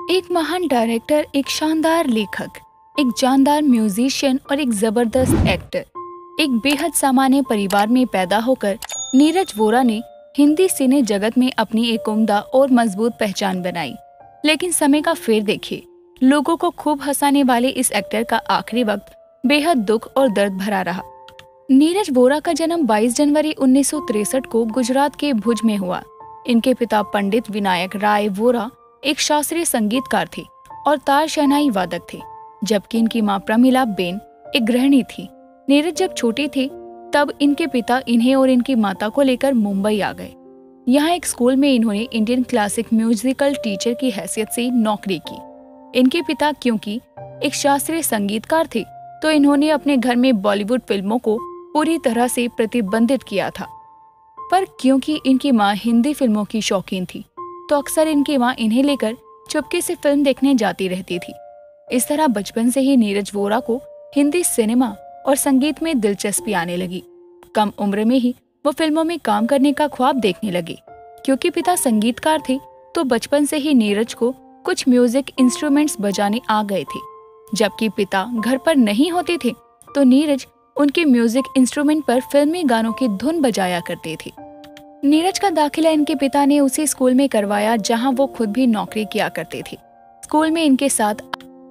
एक महान डायरेक्टर, एक शानदार लेखक, एक जानदार म्यूजिशियन और एक जबरदस्त एक्टर, एक बेहद सामान्य परिवार में पैदा होकर नीरज वोरा ने हिंदी सिने जगत में अपनी एक उम्दा और मजबूत पहचान बनाई। लेकिन समय का फेर देखिए, लोगों को खूब हंसाने वाले इस एक्टर का आखिरी वक्त बेहद दुख और दर्द भरा रहा। नीरज वोरा का जन्म 22 जनवरी 1963 को गुजरात के भुज में हुआ। इनके पिता पंडित विनायक राय वोरा एक शास्त्रीय संगीतकार थे और तार शहनाई वादक थे, जबकि इनकी मां प्रमिला बेन एक गृहिणी थी। नीरज जब छोटे थे तब इनके पिता इन्हें और इनकी माता को लेकर मुंबई आ गए। यहाँ एक स्कूल में इन्होंने इंडियन क्लासिक म्यूजिकल टीचर की हैसियत से नौकरी की। इनके पिता क्योंकि एक शास्त्रीय संगीतकार थे तो इन्होंने अपने घर में बॉलीवुड फिल्मों को पूरी तरह से प्रतिबंधित किया था, पर क्योंकि इनकी मां हिंदी फिल्मों की शौकीन थी तो अक्सर इनकी मां इन्हें लेकर चुपके से फिल्म देखने जाती रहती थी। इस तरह बचपन से ही नीरज वोरा को हिंदी सिनेमा और संगीत में दिलचस्पी आने लगी। कम उम्र में ही वो फिल्मों में काम करने का ख्वाब देखने लगे। क्योंकि पिता संगीतकार थे तो बचपन से ही नीरज को कुछ म्यूजिक इंस्ट्रूमेंट्स बजाने आ गए थे। जबकि पिता घर पर नहीं होते थे तो नीरज उनके म्यूजिक इंस्ट्रूमेंट पर फिल्मी गानों की धुन बजाया करते थे। नीरज का दाखिला इनके पिता ने उसी स्कूल में करवाया जहां वो खुद भी नौकरी किया करते थे। स्कूल में इनके साथ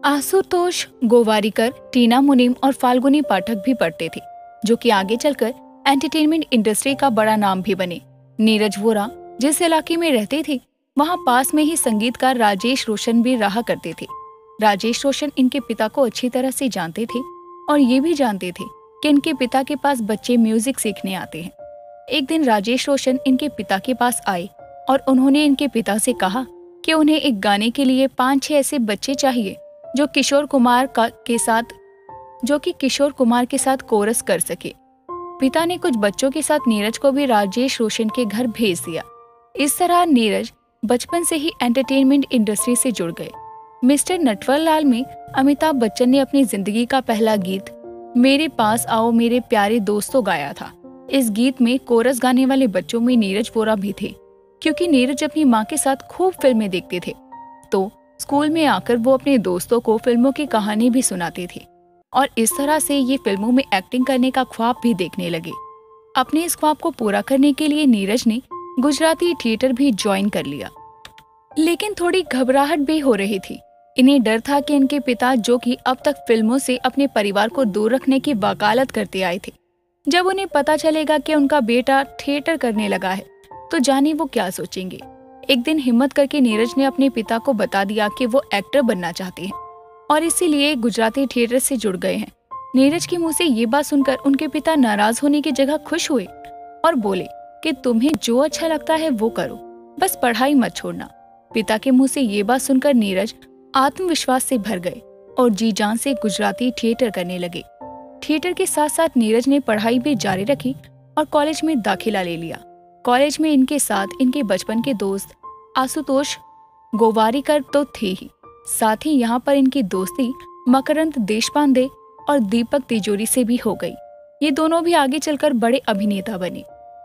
आशुतोष गोवारिकर, टीना मुनीम और फाल्गुनी पाठक भी पढ़ते थे, जो कि आगे चलकर एंटरटेनमेंट इंडस्ट्री का बड़ा नाम भी बने। नीरज वोरा जिस इलाके में रहते थे वहां पास में ही संगीतकार राजेश रोशन भी रहा करते थे। राजेश रोशन इनके पिता को अच्छी तरह से जानते थे और ये भी जानते थे कि इनके पिता के पास बच्चे म्यूजिक सीखने आते हैं। एक दिन राजेश रोशन इनके पिता के पास आए और उन्होंने इनके पिता से कहा कि उन्हें एक गाने के लिए 5-6 ऐसे बच्चे चाहिए जो किशोर कुमार के साथ कोरस कर सके। पिता ने कुछ बच्चों के साथ नीरज को भी राजेश रोशन के घर भेज दिया। इस तरह नीरज बचपन से ही एंटरटेनमेंट इंडस्ट्री से जुड़ गए। मिस्टर नटवरलाल में अमिताभ बच्चन ने अपनी जिंदगी का पहला गीत मेरे पास आओ मेरे प्यारे दोस्तों गाया था। इस गीत में कोरस गाने वाले बच्चों में नीरज वोरा भी थे। क्योंकि नीरज अपनी मां के साथ खूब फिल्में देखते थे तो स्कूल में आकर वो अपने दोस्तों को फिल्मों की कहानी भी सुनाते थे और इस तरह से ये फिल्मों में एक्टिंग करने का ख्वाब भी देखने लगे। अपने इस ख्वाब को पूरा करने के लिए नीरज ने गुजराती थिएटर भी ज्वाइन कर लिया। लेकिन थोड़ी घबराहट भी हो रही थी। इन्हें डर था कि इनके पिता, जो कि अब तक फिल्मों से अपने परिवार को दूर रखने की वकालत करते आए थे, जब उन्हें पता चलेगा कि उनका बेटा थिएटर करने लगा है तो जाने वो क्या सोचेंगे। एक दिन हिम्मत करके नीरज ने अपने पिता को बता दिया कि वो एक्टर बनना चाहते हैं और इसीलिए गुजराती थिएटर से जुड़ गए हैं। नीरज के मुंह से ये बात सुनकर उनके पिता नाराज होने की जगह खुश हुए और बोले कि तुम्हें जो अच्छा लगता है वो करो, बस पढ़ाई मत छोड़ना। पिता के मुंह से ये बात सुनकर नीरज आत्मविश्वास से भर गए और जी जान से गुजराती थिएटर करने लगे। थिएटर के साथ साथ नीरज ने पढ़ाई भी जारी रखी और कॉलेज में दाखिला ले लिया। कॉलेज में इनके साथ इनके बचपन के दोस्त आशुतोष गोवारिकर तो थे ही, साथ ही यहाँ पर इनकी दोस्ती मकरंद देशपांडे और दीपक तिजोरी से भी हो गई। ये दोनों भी आगे चलकर बड़े अभिनेता बने।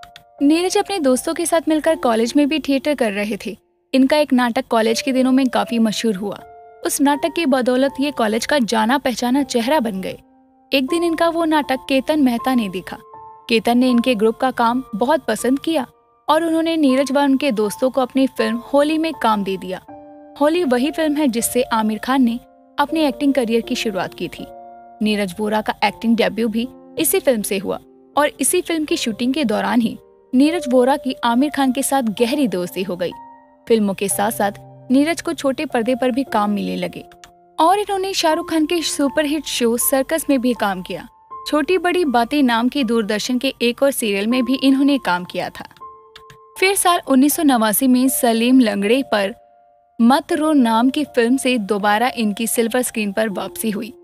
नीरज अपने दोस्तों के साथ मिलकर कॉलेज में भी थिएटर कर रहे थे। इनका एक नाटक कॉलेज के दिनों में काफी मशहूर हुआ। उस नाटक की बदौलत ये कॉलेज का जाना पहचाना चेहरा बन गए। एक दिन इनका वो नाटक केतन मेहता ने देखा। केतन ने इनके ग्रुप का काम बहुत पसंद किया और उन्होंने नीरज व उनके दोस्तों को अपनी फिल्म होली में काम दे दिया। होली वही फिल्म है जिससे आमिर खान ने अपने एक्टिंग करियर की शुरुआत की थी। नीरज वोरा का एक्टिंग डेब्यू भी इसी फिल्म से हुआ और इसी फिल्म की शूटिंग के दौरान ही नीरज वोरा की आमिर खान के साथ गहरी दोस्ती हो गई। फिल्मों के साथ साथ नीरज को छोटे पर्दे पर भी काम मिलने लगे और इन्होंने शाहरुख खान के सुपरहिट शो सर्कस में भी काम किया। छोटी बड़ी बातें नाम की दूरदर्शन के एक और सीरियल में भी इन्होंने काम किया था। फिर साल 1989 में सलीम लंगड़े पर मत रो नाम की फिल्म से दोबारा इनकी सिल्वर स्क्रीन पर वापसी हुई।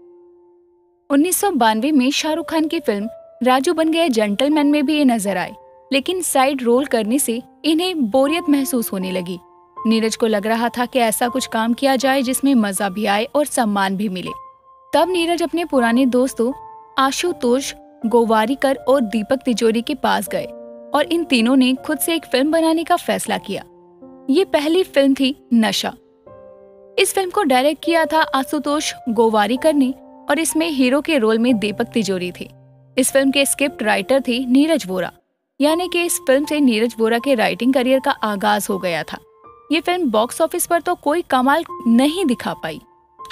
1992 में शाहरुख खान की फिल्म राजू बन गया जेंटलमैन में भी ये नजर आए, लेकिन साइड रोल करने से इन्हें बोरियत महसूस होने लगी। नीरज को लग रहा था कि ऐसा कुछ काम किया जाए जिसमें मजा भी आए और सम्मान भी मिले। तब नीरज अपने पुराने दोस्तों आशुतोष गोवारिकर और दीपक तिजोरी के पास गए और इन तीनों ने खुद से एक फिल्म बनाने का फैसला किया। ये पहली फिल्म थी नशा। इस फिल्म को डायरेक्ट किया था आशुतोष गोवारिकर ने और इसमें हीरो के रोल में दीपक तिजोरी थे। इस फिल्म के स्क्रिप्ट राइटर थे नीरज वोरा, यानी कि इस फिल्म से नीरज वोरा के राइटिंग करियर का आगाज हो गया था। ये फिल्म बॉक्स ऑफिस पर तो कोई कमाल नहीं दिखा पाई,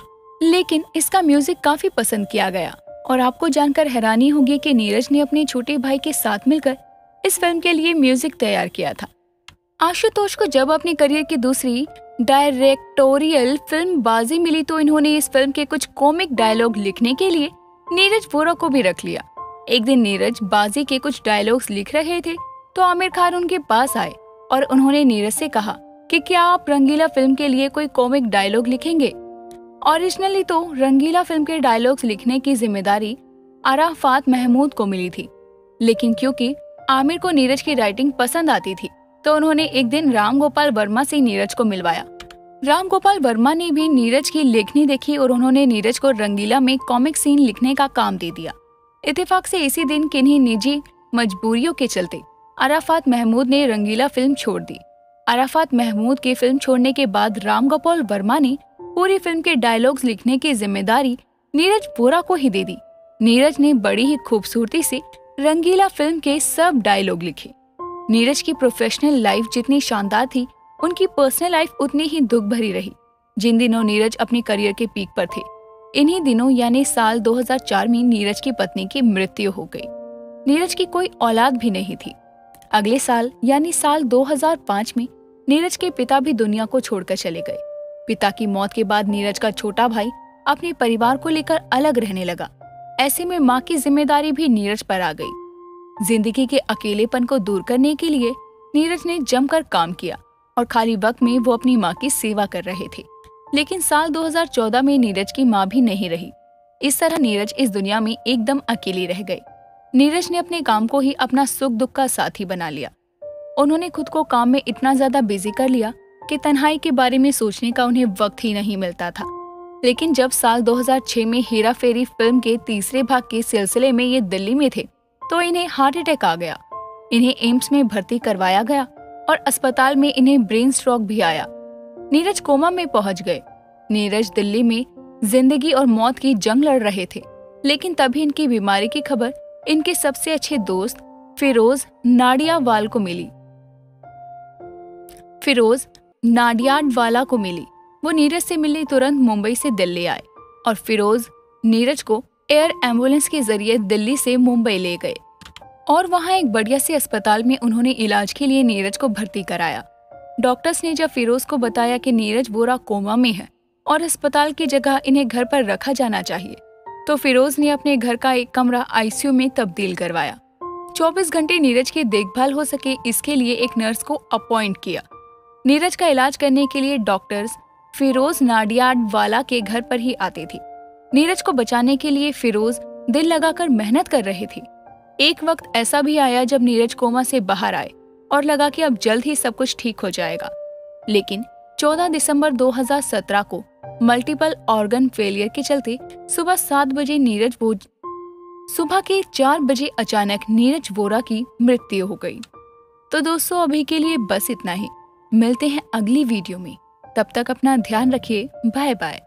लेकिन इसका म्यूजिक काफी पसंद किया गया और आपको जानकर हैरानी होगी कि नीरज ने अपने छोटे भाई के साथ मिलकर इस फिल्म के लिए म्यूजिक तैयार किया था। आशुतोष को जब अपने करियर की दूसरी डायरेक्टोरियल फिल्म बाजी मिली तो इन्होंने इस फिल्म के कुछ कॉमिक डायलॉग लिखने के लिए नीरज वोरा को भी रख लिया। एक दिन नीरज बाजी के कुछ डायलॉग्स लिख रहे थे तो आमिर खान उनके पास आए और उन्होंने नीरज से कहा कि क्या आप रंगीला फिल्म के लिए कोई कॉमिक डायलॉग लिखेंगे। ओरिजिनली तो रंगीला फिल्म के डायलॉग्स लिखने की जिम्मेदारी अराफात महमूद को मिली थी, लेकिन क्योंकि आमिर को नीरज की राइटिंग पसंद आती थी तो उन्होंने एक दिन राम गोपाल वर्मा से नीरज को मिलवाया। राम गोपाल वर्मा ने भी नीरज की लेखनी देखी और उन्होंने नीरज को रंगीला में कॉमिक सीन लिखने का काम दे दिया। इत्तेफाक से इसी दिन किन्हीं निजी मजबूरियों के चलते अराफात महमूद ने रंगीला फिल्म छोड़ दी। अराफात महमूद के फिल्म छोड़ने के बाद राम गोपाल वर्मा ने पूरी फिल्म के डायलॉग्स लिखने की जिम्मेदारी नीरज वोरा को ही दे दी। नीरज ने बड़ी ही खूबसूरती से रंगीला फिल्म के सब डायलॉग लिखे। नीरज की प्रोफेशनल लाइफ जितनी शानदार थी, उनकी पर्सनल लाइफ उतनी ही दुख भरी रही। जिन दिनों नीरज अपने करियर के पीक पर थे, इन्हीं दिनों यानी साल 2004 में नीरज की पत्नी की मृत्यु हो गई। नीरज की कोई औलाद भी नहीं थी। अगले साल यानी साल 2005 में नीरज के पिता भी दुनिया को छोड़कर चले गए। पिता की मौत के बाद नीरज का छोटा भाई अपने परिवार को लेकर अलग रहने लगा। ऐसे में माँ की जिम्मेदारी भी नीरज पर आ गई। जिंदगी के अकेलेपन को दूर करने के लिए नीरज ने जमकर काम किया और खाली वक्त में वो अपनी माँ की सेवा कर रहे थे। लेकिन साल 2014 में नीरज की माँ भी नहीं रही। इस तरह नीरज इस दुनिया में एकदम अकेले रह गए। नीरज ने अपने काम को ही अपना सुख दुख का साथी बना लिया। उन्होंने खुद को काम में इतना ज्यादा बिजी कर लिया कि तन्हाई के बारे में सोचने का उन्हें वक्त ही नहीं मिलता था। लेकिन जब साल 2006 में हेरा फेरी फिल्म के तीसरे भाग के सिलसिले में ये दिल्ली में थे तो इन्हें हार्ट अटैक आ गया। इन्हें एम्स में भर्ती करवाया गया और अस्पताल में इन्हें ब्रेन स्ट्रोक भी आया। नीरज कोमा में पहुंच गए। नीरज दिल्ली में जिंदगी और मौत की जंग लड़ रहे थे, लेकिन तभी इनकी बीमारी की खबर इनके सबसे अच्छे दोस्त फिरोज नाडियाडवाला को मिली। वो नीरज से मिलने तुरंत मुंबई से दिल्ली आए और फिरोज नीरज को एयर एम्बुलेंस के जरिए दिल्ली से मुंबई ले गए और वहां एक बढ़िया से अस्पताल में उन्होंने इलाज के लिए नीरज को भर्ती कराया। डॉक्टर्स ने जब फिरोज को बताया कि नीरज वोरा कोमा में है और अस्पताल की जगह इन्हें घर पर रखा जाना चाहिए, तो फिरोज ने अपने घर का एक कमरा आईसीयू में तब्दील करवाया। 24 घंटे नीरज की देखभाल हो सके इसके लिए एक नर्स को अपॉइंट किया। नीरज का इलाज करने के लिए डॉक्टर्स फिरोज नाडियाडवाला के घर पर ही आते थे। नीरज को बचाने के लिए फिरोज दिल लगाकर मेहनत कर रहे थे। एक वक्त ऐसा भी आया जब नीरज कोमा से बाहर आए और लगा कि अब जल्द ही सब कुछ ठीक हो जाएगा। लेकिन 14 दिसंबर 2017 को मल्टीपल ऑर्गन फेलियर के चलते सुबह 4 बजे अचानक नीरज वोरा की मृत्यु हो गई। तो दोस्तों अभी के लिए बस इतना ही। मिलते हैं अगली वीडियो में। तब तक अपना ध्यान रखिए। Bye bye.